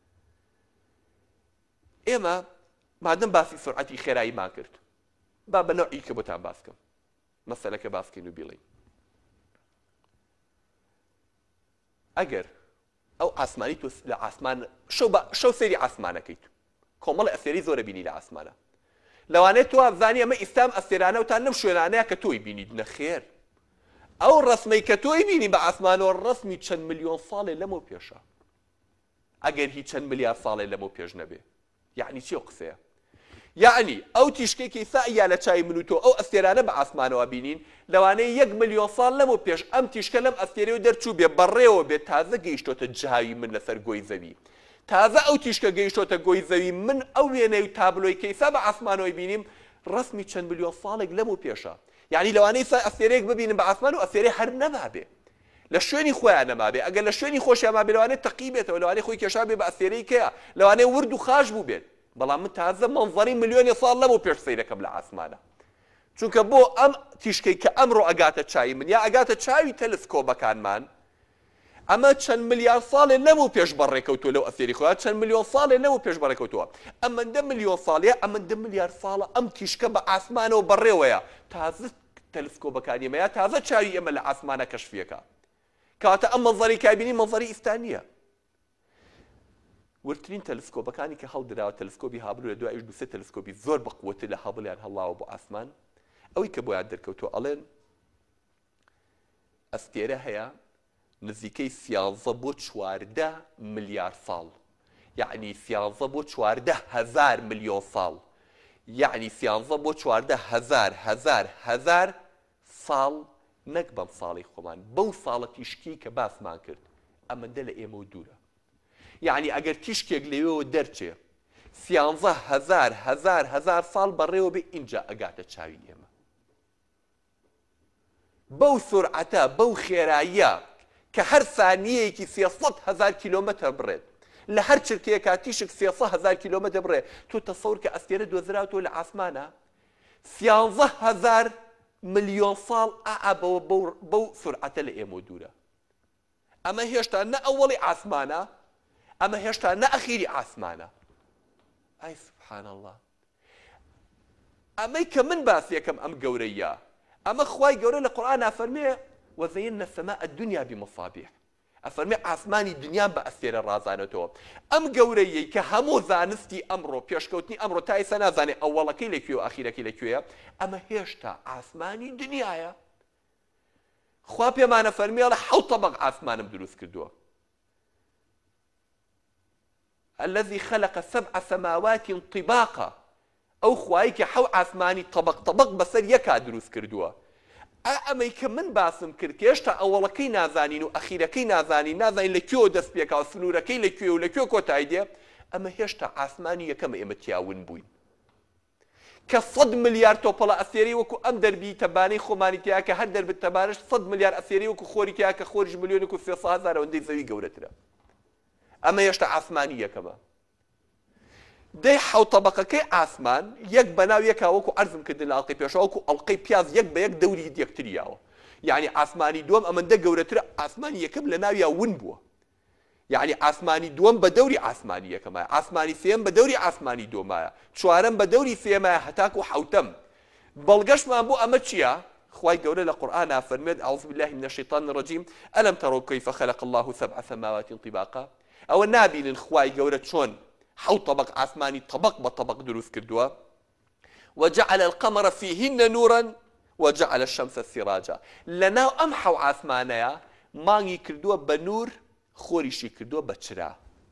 ئێمە مادەم باسی سورعەتی خێراییمان کرد، با بە نەوعی کە بۆتان باس بکەم مەسەلەکە باس بکەین و بیڵێین. ئەگەر ئەو ئاسمانی تۆ لە ئاسمان شەو سەیری ئاسمانەکەیت، کۆمەڵی ئەستێرەی زۆرە بینی لە ئاسمانە، لەوانەیە تۆ ئەبزانی ئەمە ئیسلام ئەستێرانە وتان لەم شوێنانەیە کە تۆی بینیت نەخێر. ئەو ڕەسمەی کە تۆی بینی بە ئاسمانەوە ڕەسمی چەند ملیۆن ساڵێ لەمەوە پێشە، ئەگەر هیچ چەند ملیار ساڵێ لەمەوە پێش نەبێ. یعنی چی ئەو قسەیە؟ یعنی ئەو تیشکەی کە ئیسا یا لە چای من و تۆ ئەو ئەستێرانە بە ئاسمانەوە بینین، لەوانەیە یەک ملیۆن ساڵ لەمەوە پێش ئەم تیشکە لەم ئەستێرەوە دەرچوو بێ بەڕێوە بێت تازە گەیشتۆتە جاوی من لەسەر گۆی زەوی. تازە ئەو تیشکە گەیشتۆتە گۆی زەوی من ئەو وێنەی تابلۆی کە ئیسا بە ئاسمانەوەی بینیم ڕەسمی چەند ملیۆن ساڵێک لەمەوە پێشە. یعنی لەوانەیە ئەستێرەیەک ببینم بە ئاسمان و ئەستێرەی هەر نەمابێ، لە شوێنی خۆیان نەمابێ. ئەگەر لە شوێنی خۆشیان مابێ لەوانەیە تەقی بێتەوە، لەوانەیە خۆی کێشا بێ بە ئەستێرەی کەیە، لەوانەیە ورد و خاش بوو بێت. بەڵام من تازە مەنزەری ملیۆنی ساڵ لەمەوە پێش سەیرەکەم لە ئاسمانە. چونکە بۆ ئەم تیشکەی کە ئەمڕۆ ئەگاتە چاوی من یا ئەگاتە چاوی تەلسکۆبەکانمان، ئەمە چەند ملیار ساڵێ لەمەوە پێش بەڕێکەوتووە لەو ئەستێرەی خۆیان، چەند ملیۆن ساڵێ لەمەوە پێش بەڕێکەوتووە. ئەمەندە ملیۆن ساڵەیە، ئەمەندە ملیار ساڵە ئەم تیشکە بە ئاسمانەوە بەڕێوەیە، تازە تەلسکۆبەکانی ئێمە یا تازە چاوی ئێمە لە ئاسمانە کەشفیەکە. کاتە ئەم مەنزەری کە بینی مەنزەری ئیسپانیە. ورترین تەلسکۆبەکانی کە هەڵدراوە تەلسکۆبی هابل لە دوای دووسێ تەلسکۆبی زۆر بەقووەتر لە هابڵیان هەڵاوە بۆ ئاسمان، ئەوەی کە بۆیان دەرکەوتووە ئەڵێن ئەستێرە هەیە نزیکەی سیانزە بۆ چواردە ملیار ساڵ، یعنی سیانزە بۆ چواردە هەزار ملیۆن ساڵ، یعنی سیانزە بۆ چواردە هەزار هەزار هەزار ساڵ، نەک بەم ساڵی خۆمان، بەو ساڵە تیشکی کە باسمان کرد ئەمەندە لە ئێمە و دوورە. یعنی ئەگەر تیشکێک لەوێەوە دەرچێ سیانزە هەزار هەزار هەزار ساڵ بەڕێوە بێ ئینجا ئەگاتە چاوی ئێمە. بەو سورعەتە بەو خێراییە کە هەر ثانیەیەکی سێسەد هەزار کیلۆمەتر بڕێت، لە هەر چرکەیەکا تیشک سێسەد هەزار کیلۆمەتر بڕێ. تۆ تەسەوور کە ئەستێرە دۆزراوەتەوە لە ئاسمانە سیانزە هەزار ملیۆن ساڵ ئابەوە بەو سورعەتە لە ئێمە دوورە. ئەمە هێشتا نە ئەوەڵی ئاسمانە، ئەمە هێشتا نە ئەخیری ئاسمانە. ئای سوبحان الله. ئەمەی کە من باسیەکەم ئەم گەورەیە، ئەمە خوای گەورە لە قورئان ئەفەرمێ وەزەینا السەماء الدنیا بمەصابیح، ئەفەرمێ ئاسمانی دنیا بە ئەستێرە ڕازانێتەوە. ئەم گەورەیەی کە هەموو زانستی ئەمڕۆ پێشکەوتنی ئەمڕۆ تا ئێستا نازانێ ئەوەڵەکەی لەکوێ و ئەخیرەکەی لەکوێیە، ئەمە هێشتا ئاسمانی دنیایە. خوا پێمانە فەرمیێڵە حەوت تەبەق ئاسمانم دروست کردووە. الذي خلق سبع سماوات طباقا، ئەو خوایی کە حەو ئاسمانی طبق طبق بەسەر یەکا دروست کردووە. ئەمەی کە من باسم کرد کە هێشتا ئەوەڵەکەی نازانین و ئەخیرەکەی نازانین نازانین لەکوێوە دەست پێکاوە سنوورەکەی لەکوێ و لەکوێ کۆتایی دێ ئەمە هێشتا ئاسمانی یەکەمە ئێمە تیاون بووین کە سەد ملیار تۆپەڵە ئەسێری وەکو ئەم دەربی تەبانەی خۆمانی تیا کە هەر دەربت تەبانش سەد ملیار ئەسێری وەکو خۆری تیا کە خۆریش ملیۆنێک و سێسە هەزار ئەوەندەی زەوی گەورەترە ئەمە هێشتا ئاسمانی یەکەمە دەی حەوت تەبەقەکەی ئاسمان یەک بەناو یەکا وەکو عەرزم کردن لە ئەڵقەی پێشەوە وەکو ئەڵقەی پیاز یەک بە یەک دەوری یەکتریاوە یعنی ئاسمانی دووەم ئەمەندە گەورەترە ئاسمانی یەکەم لە ناویا ون بووە یعنی ئاسمانی دووەم بە دەوری ئاسمانی یەکەمایە ئاسمانی سێم بە دەوری ئاسمانی دۆمایە چوارەم بە دەوری سێمایە هەتاکو حەوتەم بەڵگەشمان بۆ ئەمە چییە خوای گەورە لە قورئانە فەرمێت أعوذ بالله من الشيطان الرجيم ألم تروا كيف خلق الله سبع سماوات طباقا ئەوە نابینن خوای گەورە چۆن حەوت طبق ئاسمانی طبق بە طبق دروست کردووە وجعل القمر فيهن نورا وجعل الشمس سراجا لەناو ئەم حەو ئاسمانەیە مانگی کردووە بە نور خۆریشی کردووە بە چرا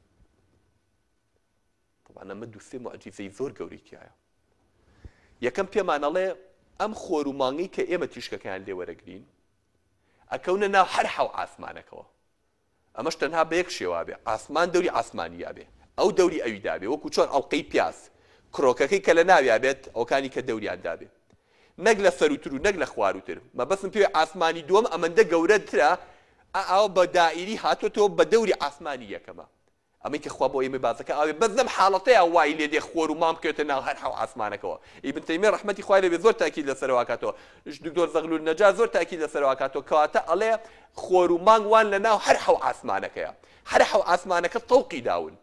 طبعا ئەمە دوو سێ موعجیزەی زۆر گەوری تایە یەکەم پێمانەڵێ ئەم خۆر و مانگەی کە ئێمە تیشکەکەیان لێ وەرەگرین ئەکەونە ناو هەر حەو ئاسمانەکەوە ئەمەش تەنها بە یەک شێوا بێ ئاسمان دەوری ئاسمانیا بێ ئەو دەوری ئەویدا بێ وەکو چۆن ئەڵقەی پیاز کرۆکەکەی کە لە ناویا بێت ئەوکانی کە دەوریاندا بێ نەک لە سەروتر و نەک لە خواروتر مەبەستم پێوێ ئاسمانی دووەم ئەمەندە گەورەترە ئەو بە دائیری هاتوۆتەوە بە دەوری ئاسمانی یەکەمە ئەمەی کە خوا بۆ ئێمە بازەکە ئاوێ بەس لەم حاڵەتەیە وای لێ دێ خۆر و مام بکەوێتە ناو هەر حەو ئاسمانەکەەوە ئیبن تەیمیە ڕەحمەتی خوای لەبێ زۆر تاکید لەسەرەوە کاتەوە دکتۆر زەغلول نەجار زۆر تاکید لەسەرەوە کاتەوە کەواتە ئەڵێ خۆر و مانگ وان لە ناو هەر حەو ئاسمانەکەیە هەر حەو ئاسمانەکە تەوقی داون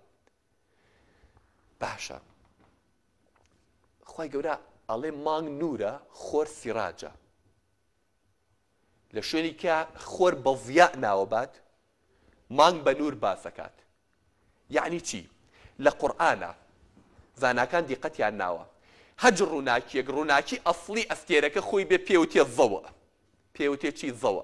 باشە خوای گەورە ئەڵێ مانگ نورە خۆر سیراجە لە شوێنی کە خۆر بە ڤیا ناوەبات مانگ بە نور باسەکات یعنی چی لە قورئانە زاناکان دیقەتیان ناوە هەج ڕووناکیەک ڕووناکی ئەسڵی ئەستێرەکە خۆی بێ پێوتێ زەوە پێوتێ چی زەوە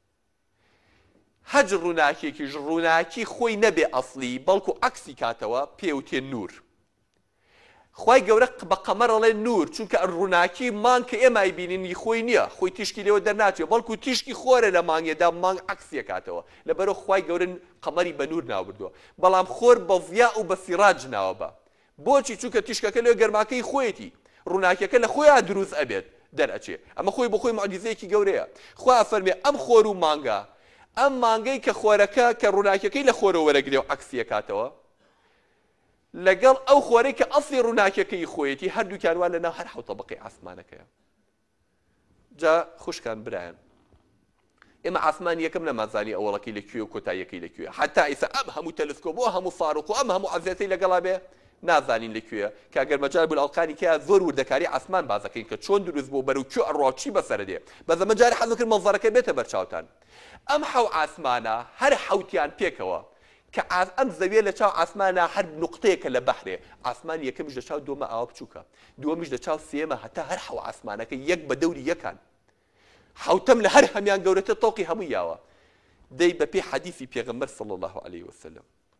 هەج ڕووناکیەکیش ڕووناکی خۆی نەبێ ئەسڵی بەڵکو عەکسی کاتەوە پێوتێ نور خوای گەورە بە قەمەر ئەڵێ نور چونکە ڕووناکی مانگ کە ئێمە ئەیبینین خۆی نییە خۆی تیشکی لێوە دەرناچێت بەڵکو تیشکی خۆرە لە مانگێدا مانگ عەکسی ئەکاتەوە لەبەرەوە خوای گەورە قەمەری بە نور ناوبردووە بەڵام خۆر بە ڤیا و بە سیراج ناوە بۆچی چونکە تیشکەکە لێ گەرماکەی خۆیەتی ڕووناکیەکە لە خۆیان دروست ئەبێت دەرئەچێ ئەمە خۆی بە خۆی موعجیزەیەکی گەورەیە خوا فەرمێ ئەم خۆر و مانگە ئەم مانگەی کە خۆرەکە کە ڕووناکیەکەی لە خۆرەوە وەرەگرێ و عەکسی ئەکاتەوە لەگەڵ ئەو خۆرەی کە ئەسڵی ڕووناکیەکەی خۆیەتی هەردووکیان وان لەناو هەر حەو تەبەقەی ئاسمانەکەیە جا خوشکان برایان ئێمە ئاسمان یەکەم نەمازانی ئەوڵەکەی لەکوێ و کۆتاییەکەی لەکوێ حتا ئیسا ئەم هەموو تەلسکۆپ و هەموو فاڕۆق و ئەم هەموو عەزیەتەی لەگەڵا بێ نازانین لەکوێیە کاگەر مەجال بولئەڵقانی کە زۆر وردەکاری ئاسمان بازەکەین کە چۆن دروست بوو بەرەو کوێ ئەڕوا چی بەسەرە دێ بەس ئەمە جارێ حەزم کرد مەنزەرەکە بێتە بەرچاوتان ئەم حەو ئاسمانە هەر حەوتیان پێکەوە کە ئەم زەویە لە چاو ئاسمانە هەر نوقتەیەکە لە بەحرێ ئاسمان یەکەمیش لە چاو دۆمە ئاوە بچووکە دووەمیش لە چاو سێمە هەتا هەر حەو ئاسمانەکە یەک بە دەوری یەکان حەوتەم لە هەر هەمیان گەورەتە تەوقی هەموو یاوە دەی بە پێی حەدیثی پێغەمبەر صلی الله عليه وسلم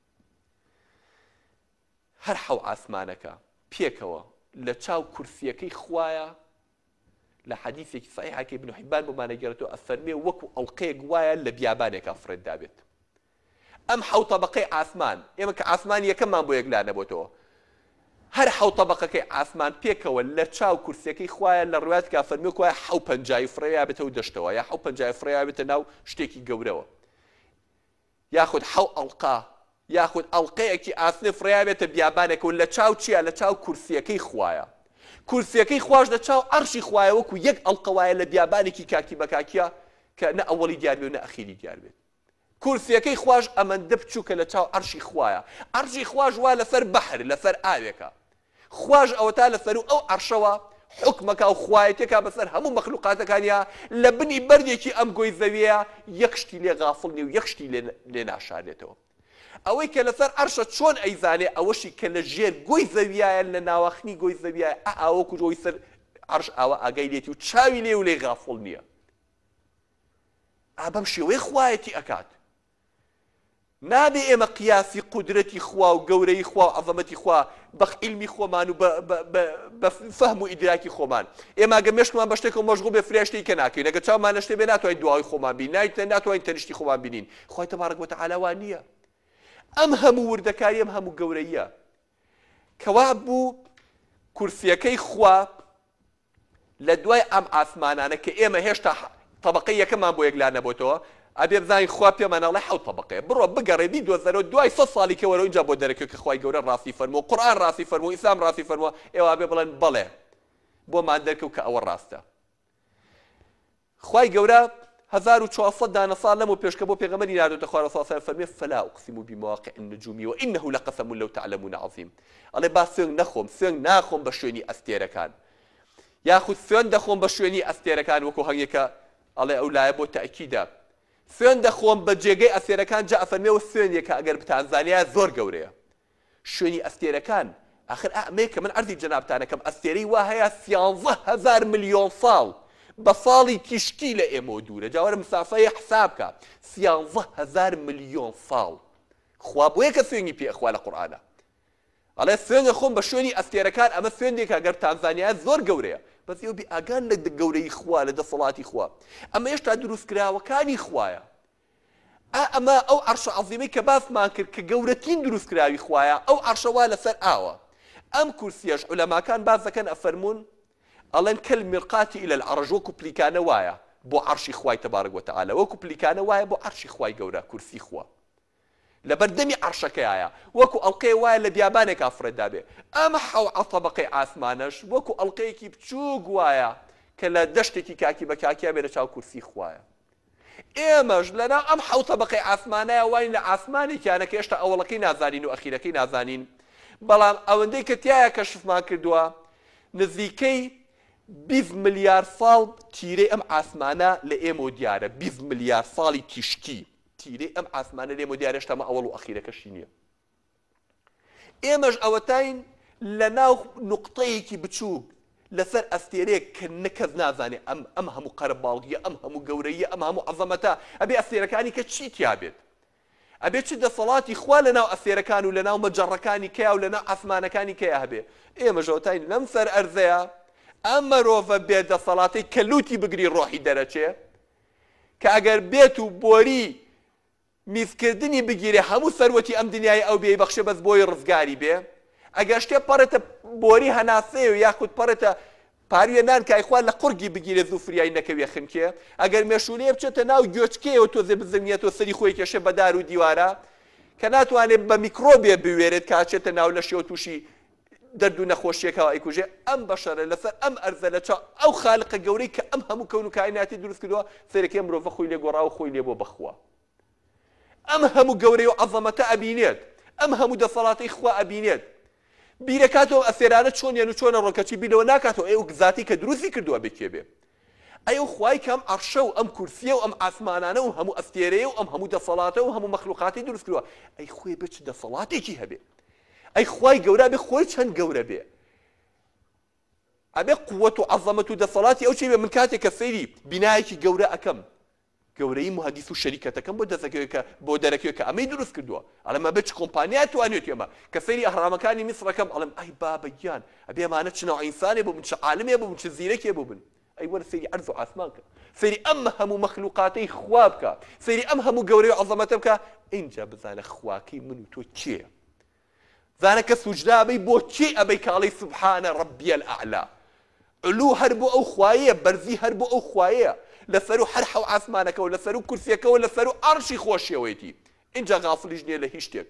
هەر حەو ئاسمانەکە پێکەوە لە چاو کورسیەکەی خوایە لە حەدیثێکی صحیحەکە ابن حیبان بمانەگەڕێتەوە ئەفەرمێ وەکو ئەڵقەیەک وایە لە بیابانێکە فڕێددا بێت ئەم حەو تەبەقەی ئاسمان ئێمە کە ئاسمان یەکەممان بۆ یەک لا نەبووتەوە هەر حەو تەبەقەکەی ئاسمان پێکەوە لە چاو کورسیەکەی خوایە لە ڕوایەتێکا فەرمێ وایە حەو پەنجای فڕێیا بێتەوە دەشتەوە یا حەو پەنجای فڕێیا بێتە ناو شتێکی گەورەوە یاخود حەو ئەڵقا یاخود ئەڵقەیەکی ئاسنێ فڕێیا بێتە بیابانێکەوە لە چاو چییە لە چاو کورسیەکەی خوایە کورسیەکەی خوش لە چاو عەرشی خوایە وەکو یەک ئەڵقە وایە لە بیابانێکی کاکی بەکاکیە کە نە ئەوەڵی دیار بێت و نە ئەخیری دیار بێت کورسیەکەی خوش ئەمەندە بچووکە لە چاو عەرشی خوایە عەرشی خوش وا لەسەر بەحر لەسەر ئاوێکە خوش ئەوە تا لەسەر و ئەو عەرشەوە حکمەکە و خوایەتێکا بەسەر هەموو مەخلوقاتەکانیە لە بنی بەردێکی ئەم گۆی زەویەیە یەک شتی لێ غافڵ نی و یەک شتی لێ ناشارێتەوە ئەوەی کە لەسەر عەرشە چۆن ئەیزانێ ئەوەشی کە لە ژێر گۆی زەویایە لە ناوەخنی گۆی زەویایە ئاوەکو ژۆی سەر عەرش ئاوە ئاگای لێتی و چاوی لێ و لێ غافڵ نییە ئا بەم شێوەیە خوایەتی ئەکات نابێ ئێمە قیاسی قودرەتی خوا و گەورەی خوا و عەزەمەتی خوا بە عیلمی خۆمان و بە فەهم و ئیدراکی خۆمان ئێمە ئەگە مێشکمان بە شتێکەوە مەشغوڵ بێ فرێ شتێکی کە ناکەین ئەگە چاومان لە شتێ بێ ناتوانین دواوی خۆمان بین ناتوانین تەنیشتی خۆمان بینین خوای تەبارەک و تەعالا وا نییە ئەم هەموو وردەکاری ئەم هەموو گەورەیە کەوا بوو کورسیەکەی خوا لە دوای ئەم ئاسمانانە کە ئێمە هێشتا طەبەقەی یەکەمان بۆ یەک لا نەبووتەوە ئەبێ بزانین خوا پێمانەڵێ حەوت طەبەقەیە بڕۆ بگەڕێ بیدۆزەرەوە دوای سەد ساڵی کەوەرەوە اینجا بۆ دەرەکەوێت کە خوای گەورە ڕاستی فەرمووە قورئان ڕاستی فەرمووە ئیسلام ڕاستی فەرمووە ئێوە ئەبێ بڵێن بەڵێ بۆمان دەرکەوت کە ئەوە ڕاستە خوای گەورە هەزار و چوارسەد دانە ساڵ لەمەوە پێشکە بۆ پێغەمبەری ناردوتە خوارەوە ساسە فەرمێ فەلا ئوقسیم بمەواقع النجوم وإنه لقسم لو تعلمون عظیم ئەڵێ با سوێن نەخۆم سوێن ناخۆم بە شوێنی ئەستێرەکان یاخود سوێن دەخۆم بە شوێنی ئەستێرەکان وەکو هەنگێکە ئەڵێ ئەو لایە بۆ تەئکیدە سوێن دەخۆم بە جێگەی ئەستێرەکان جا ئەفەرمێەوە سوێنێکە ئەگەر بتانزانیا زۆر گەورەیە شوێنی ئەستێرەکان ئاخر ئەمەیە کە من عەرزی جەنابتانەکەم ئەستێرەی وا هەیە سیانزە هەزار ملیۆن ساڵ بە ساڵی تیشکی لە ئێمە دوورە جاوەرە مسافەیە حساب کە سیانزە هەزار ملیۆن ساڵ خوا بۆیە کە سوێنی پێخوا لە قورئانە ئەڵێ سوێنە خۆم بە شوێنی ئەستێرەکان ئەمە سوێندێکە ئەگەر تانزانیا زۆر گەورەیە بەس ئێوە بێ ئاگان لە گەورەی خوا لە دەسەڵاتی خوا ئەمە هێشتا دروستکراوەکانی خوایە ئەمە ئەو عەرشە عەزیمەی کە باسمان کرد کە گەورەترین دروستکراوی خوایە ئەو عەرشەوا لەسەر ئاوە ئەم کورسیەش عولەماکان باس دەکەن ئەفەرمون ئەڵێن کەلمیرقاتی ئیلە العەرش وەکو پلیکانە وایە بۆ عەرشی خوای تەبارەک وتەعالە وەکو پلیکانە وایە بۆ عەرشی خوای گەورە کورسی خوا لە بەردەمی عەرشەکەیایە وەکو ئەڵقەی وایە لە بیابانێک ئافرەتدا بێ ئەمە حەو طەبەقەی ئاسمانەش وەکو ئەڵقەیەکی بچووک وایە کە لە دەشتێکی کاکی بە کاکیا بێ لە چاو کورسی خوایە ئێمەش لەناو ئەم حەو طەبەقەی ئاسمانەیە وای لە ئاسمانێکیانە کە هێشتا ئەوڵەکەی نازانین و ئەخیرەکەی نازانین بەڵام ئەوەندەی کە تایە کەشفمان کردووە نزیکەی بیست ملیار ساڵ تیرەی ئەم ئاسمانە لە ئێمە دیارە بیست ملیار ساڵی تیشکی تیرەی ئەم ئاسمانە لە ئێمە دیارە هێشتا ئەوڵ و ئەخیرەکەشی نییە ئێمەش ئەوەتاین لە ناو نوقتەیەکی بچووک لەسەر ئەستێرەیەک کە نەکەس نازانێ ئەم ئەم هەموو قەرەباڵغیە ئەم هەموو گەورەیە ئەم هەموو عەزەمەتە ئەبێ ئەستێرەکانی کە چی تیا بێت ئەبێ چ دەسەڵاتی خوا لە ناو ئەستێرەکان و لە ناو مەجەڕەکانی کەیە و لە ناو ئاسمانەکانی کەیە هەبێ ئێمەش ئەوەتاین لەم سەر ئەرزەیە ئەم مرۆڤە بێت دەسەڵاتی کە لوتی بگری ڕۆحی دەرەچێ کە ئەگەر بێت و بۆری میزکردنی بگیرێ هەموو سەروەتی ئەم دنیای ئەو بێ بەخشێ بەس بۆی ڕزگاری بێ ئەگەر شتێ پەڕێتە بۆری هەناسەیە و یاخود پەڕێتە پارویە نان کایخوا لە قورگی بگیرێ زوفریای نەکەوێ خنکێ ئەگەر مێشولەیە بچێتە ناو گوێچکەیەوە تۆزێ بزنیێتەوە سەری خۆی کێشێ بە دار و دیوارە کە ناتوانێت بە میکرۆبێ بوێرێت کاچێتە ناو لە شێوە تووشی دەرد و نەخۆشیەکەوە ئەیکوژێ ئەم بەشەرە لەسەر ئەم ئەرزە لە چاو ئەو خالقە گەورەی کە ئەم هەموو کەون و کائیناتی دروست کردووە سەرەکەی مرۆڤە خۆی لێ گۆڕاوە خۆی لێ بۆ بەخوا ئەم هەموو گەورەی و عەزەمەتە ئەبینێت ئەم هەموو دەسەڵاتی خوا ئەبینێت بیرەکاتەوە ئەسێرانە چۆنیان و چۆنە ڕۆکەچی بینەوە ناکاتەوە ئەو گزاتی کە دروستی کردووە بێکێ بێ ئەو خوای کەم عەرشە و ئەم کورسیە و ئەم ئاسمانانە و هەموو ئەستێرەیە و ئەم هەموو دەسەڵاتە و هەموو مەخلوقاتی دروست کردووە ئەی خوێ بێ چ دەسەڵاتێکی هەبێ ئەی خوای گەورە بێ خۆی چەند گەورە بێ ئەبێ قووەت و عەزەمەت و دەسەڵاتی ئەو چی بێ من کاتێک کە سەیری بینایەکی گەورە ئەکەم گەورەی مهندس و شەریکەتەکەم بۆ دەزەکەوێت کە بۆ دەرەکەوێت کە ئەمەی دروست کردووە ئەڵێمە بێ چ کۆمپانیای توانێت ئێمە کە سەیری ئەهرامەکانی میسڕەکەم ئەڵێم ئەی بابە گیان ئەبێ ئەمانە چ نەوع ئینسانێ بوو بن چ عالمێ بوو بن چ زیرەکێ بوو بن ئەی وەرە سەیری عەرز و ئاسمان کە سەیری ئەم هەموو مەخلوقاتەی خوا بکە سەیری ئەم هەموو گەورەی و عەزەمەتە بکە ئینجا بزانە خواکەی من و تۆ چییە زانە کە سوجدا ئەبەی بۆ چی ئەبەی کاڵەی سوبحانە ڕەبی الئەعلا علو هەر بۆ ئەو خوایە بەرزی هەر بۆ ئەو خوایە لەسەر و هەر حەو ئاسمانەکەەوە لەسەر و کورسیەکەەوە لەسەر و ئەرشی خۆشیەوەیەتی اینجا غافڵیش نییە لە هیچ شتێک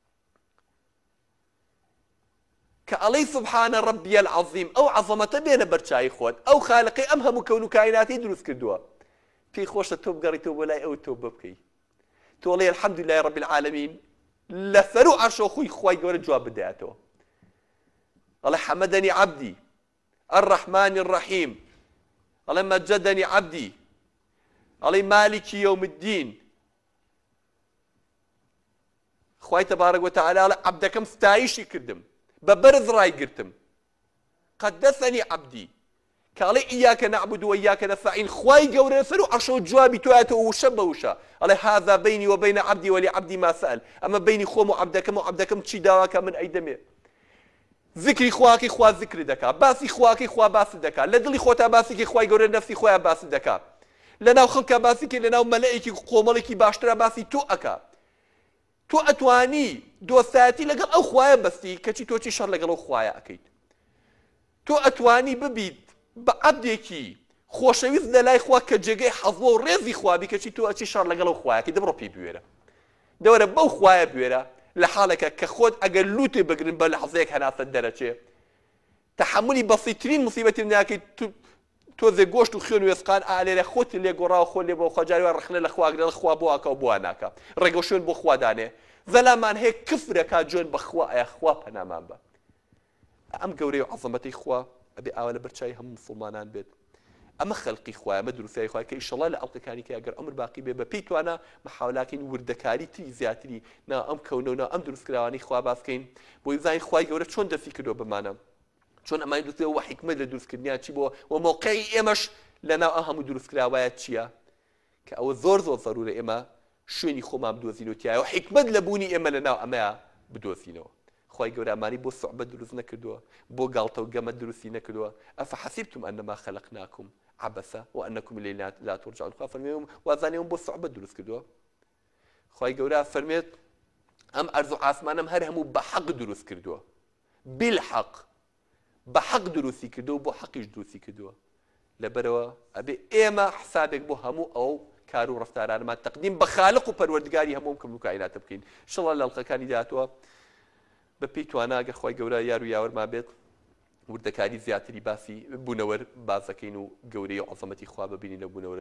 کە ئەڵەی سوبحانە ڕەبی العەظیم ئەو عەزەمەتە بێنە بەرچاوی خۆت ئەو خالقی ئەم هەموو کەون و کائیناتی دروست کردووە پێی خۆشە تۆ بگەڕیتەوە بۆ لای ئەو تۆ ببکەی تۆڵێ الحەمدولیلای ڕەبی العالەمین لەسەر و عەرشەوە خۆی خوای گەورە جواب بدەیاتەوە ئەڵێ حەمەدەنی عەبدی الرحمن الرحیم ئەڵێ مەجەدەنی عەبدی ئەڵێ مالکی یەوم الدین خوای تەبارەک وتەعالا ئەڵێ عەبدەکەم ستایشی کردم بە بەرز ڕای گرتم قەدەسەنی عەبدی کاڵێ ئیاکە نەعبود و ئیاکە نەستەعین خوای گەورە لەسەر و عەرشە و جوابی تۆیەتەوە وشە بە وشە ئەڵێ هذا بینی وبین عەبدی وەلعەبدی ما سەئەل ئەمە بینی خۆم و عەبدەکەم و عەبدەکەم چی داواکە من ئەیدەمێ ذکری خواکەی خوا ذکر دەکات باسی خواکەی خوا باس دەکات لە دڵی خۆتا باسێکی خوای گەورە نەفسی خۆیان باس دەکات لەناو خەڵکە باسێکی لەناو مەلائیکی قۆمەڵێکی باشترە باسی تۆ ئەکات تۆ ئەتوانی دۆستایەتی لەگەڵ ئەو خوایە بەستی کەچی تۆچی شەڕ لەگەڵ ئەو خوایە ئەکەیت تۆ ئەتوانی ببیت بە عەبدێکی خۆشەویست لە لای خوا کە جێگەی حەزڵە و ڕێزی خوابی کەچی تۆ ئەچی شەڕ لەگەڵ ئەو خوایەکەی دەبڕۆ پێی بوێرە دەوەرە بەو خوایە بوێرە لە حاڵێکە کە خۆت ئەگەر لوتێ بگرن بە لەحزەیەک هەناسەت دەرەچێ تەحملی بەسیترین موسیبەتی ناکەیت تۆزێ گۆشت و خوێن و وێسقان ئالێرە خۆت لێ گۆڕاوە خۆ لێ بۆ خواجاری وە ڕخنە لە خواگرە خوا بۆ ئاکە و بۆ ناکە ڕێگە شوێن بۆ خوادانێ زەلامان هەیە کفرەکە جوێن بەخوا ئایا خوا پەنامان بە ئەم گەورەی و عەزەمەتەی خوا ئەبێ ئاوا لە بەرچاوی هەموو موسڵمانان بێت ئەمە خەڵقی خوایە ئەمە دروستیای خوایە کە ئیشەڵا لە ئەڵلقەکانی کە ئەگەر ئەمر باقی بێ بە پێی توانە محاولاکەین وردەکاری تری زیاتری نا ئەم کەونە و نا ئەم دروستکراوانی خوا باسکەین بۆی بزانین خوای گەورە چۆن دەستی کردووە بمانە چۆن ئەمانی دروستەوە و حیکمت لە دروستکردنیان چی بۆ و مۆقعی ئێمەش لەناو ئەم هەموو دروستکراوایە چییە کە ئەوە زۆر زۆر زەرورە ئێمە شوێنی خۆمان بدۆزین و تایە و حیکمت لە بوونی ئێمە لەناو ئەمەیە بدۆزینەوە خوای گەورە ئەمانی بۆ سوعبەت دروست نەکردووە بۆ گاڵتە و گەمە دروستی نەکردووە ئەفەحەسیبتم ئەنەما خەلەقناکم عبەسە وأنكم إلينا لا ترجعون خوا فەرمێ وازانێوم بۆ سوعبەت دروست کردووە خوای گەورە فەرمێت ئەم ئەرز و ئاسمانم هەر هەموو بە حەق دروست کردووە بالحەق بە حەق دروستی کردووە بۆ حەقیش دروستی کردووە لەبەرەوە ئەبێ ئێمە حسابێک بۆ هەموو ئەو کار و ڕەفتارانمان تەقدیم بە خالق و پەروەردگاری هەموو کەم و کائیناتە بکەین ئینشەڵڵا لە ئەڵلقەکانی داهاتوە بە پێی توانە ئەگەر خوای گەورە یار و یاوەرمان بێت وردەکاری زیاتری باسی بوونەوەر بازەکەین و گەورەی و عەزەمەتی خوا ببینین لە بوونەوەر